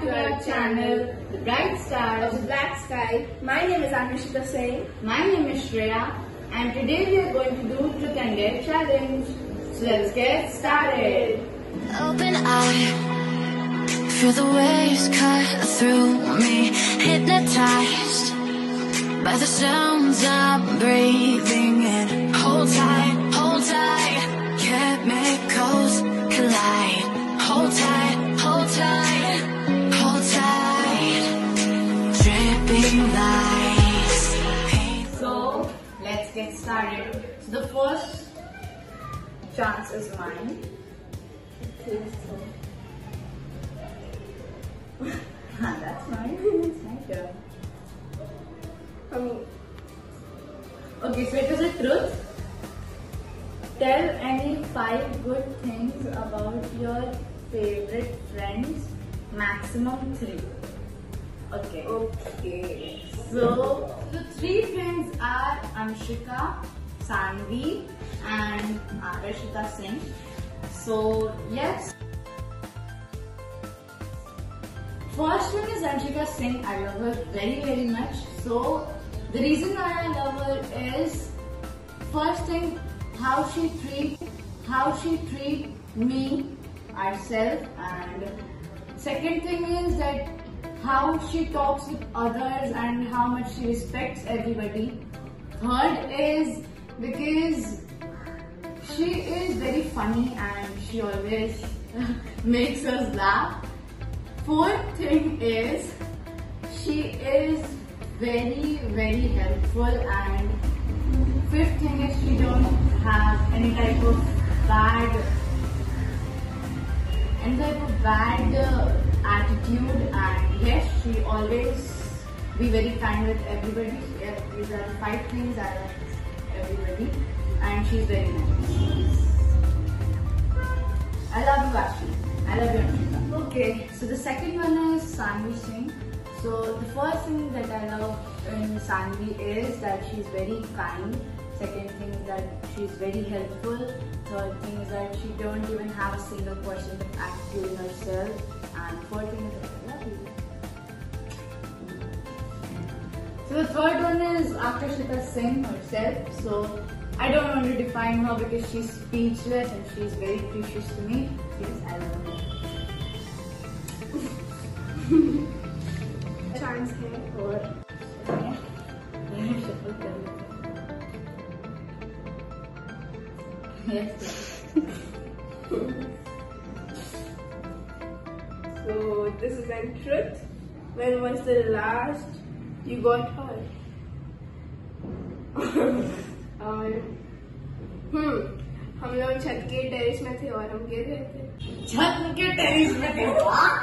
to our channel, The Bright Star of the Black Sky. My name is Akrishita Singh. My name is Shreya, and today we are going to do Truth and Dare Challenge. So let's get started. Open eye, feel the waves cut through me, hypnotized by the sounds I'm breathing in. Hold tight, chemicals collide. Hold tight, hold tight, hold tight. Dripping lights. So let's get started. So the first chance is mine. That's mine. It's my turn. Okay, so it is a truth. Tell any 5 good things about your favorite friends. Maximum 3. Okay. So the 3 friends are Anshika, Sanvi, and Akrishita Singh. So yes. First one is Anshika Singh. I love her very much. So the reason why I love her is, first thing, how she treat me, ourselves, and second thing is that how she talks with others and how much she respects everybody. Third is because she is very funny and she always makes us laugh. Fourth thing is she is very helpful, and fifth thing is she don't have any type of bad attitude, and yes, she always be very kind with everybody. Yes, these are the 5 things I like everybody, and she's very nice. I love you, Ashley. I love you, Anshika. Okay, so the second one is Sanvi Singh. So the first thing that I love in Sanvi is that she's very kind. Second thing is that she's very helpful. Third thing is that she don't even have a single percent of attitude in herself. And fourth thing is that I love you. So the third one is Akrishita Singh herself. So I don't want to define her because she's speechless and she's very precious to me. Yes, I love her. Chance है और yes. So this is a truth. When was the last you got hurt? और हम लोग छत के terrace में थे और हम गिर गए थे। छत के टेरेस में थे।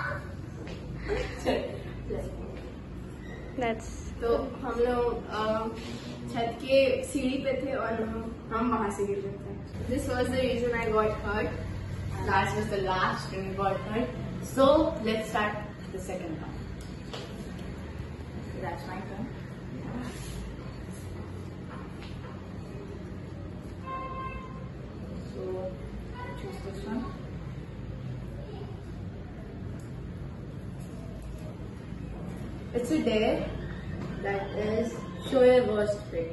तो हम लोग छत के सीढ़ी पे थे और हम वहां से गिर गए थे। This was the reason I got hurt. That was the last when we got hurt. So let's start the second one. That's my turn. So choose this one. It's a dare that is show your worst trick.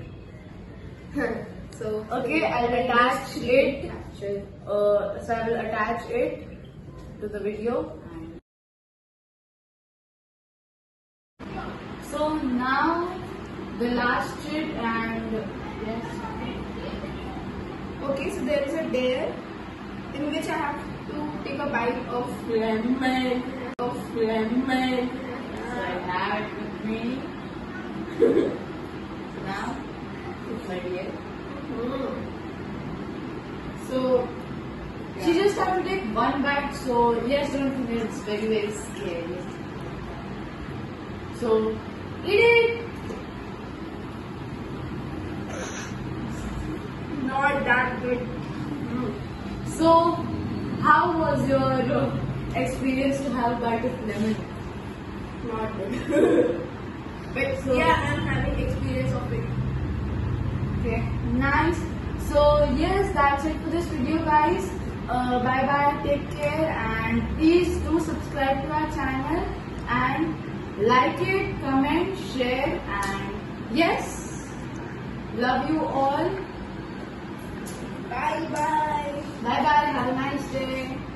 So Okay, I'll attach it. So I will attach it to the video. So now the last trick, and yes. okay, so there is a dare in which I have to take a bite of lemon. So I have it with me. So now it's ready. So She just have to take one bite, so yes, don't think it's very scary. So eat it! not that good. So how was your experience to have a bite of lemon? Not good. But So- yeah, I'm having experience of it. Okay, nice. So yes, that's it for this video, guys. Bye bye, take care, and please do subscribe to our channel and like it, comment, share, and yes, love you all. Bye bye. Bye bye. Have a nice day.